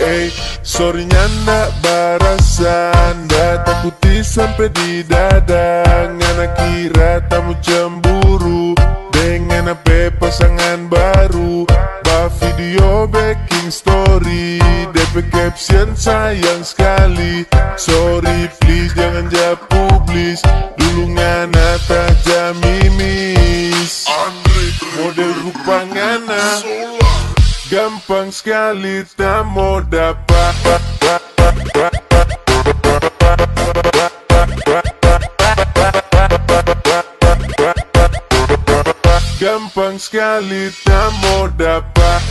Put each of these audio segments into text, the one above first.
Hey, sorrynya ndak barasan, ndak takuti sampai di dada. Ngana kira tamu cemburu dengan apa pasangan baru. Bah video backing story, DP caption sayang sekali. Sorry please jangan publis, dulu ngana tak jamimis. Model rupa ngana gampang sekali tak mau dapat. Gampang sekali tak mau dapat.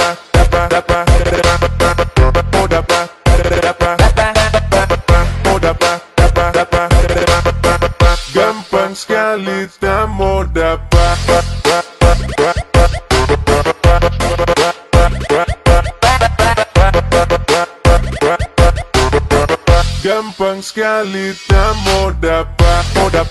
Gampang sekali tak mau dapat. Gampang sekali tak mau dapat.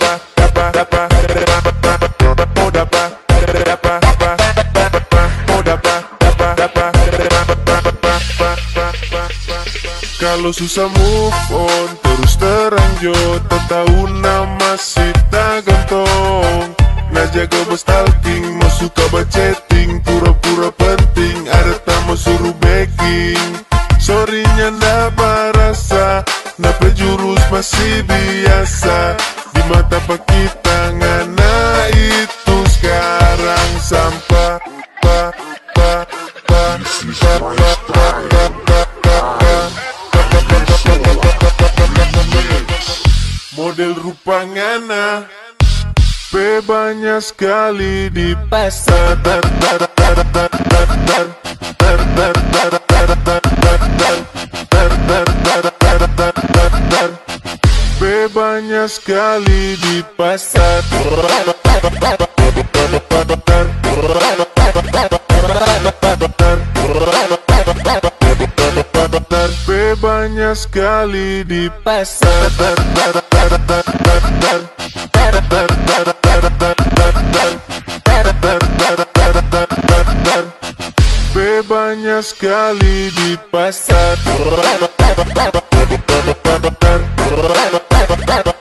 Kalau susah move on, terus teranjut, tak tahu nama si tak gantong. Nah jaga stalking, mau suka chatting, pura-pura penting, ada tak mau suruh backing. Sorrynya ndak berasa, napa jurus masih biasa. Di mata kita ngana itu sekarang sampah. Model rupa ngana banyak sekali di pasar. Banyak sekali di pasar. Banyak sekali di pasar. Banyak sekali di pasar.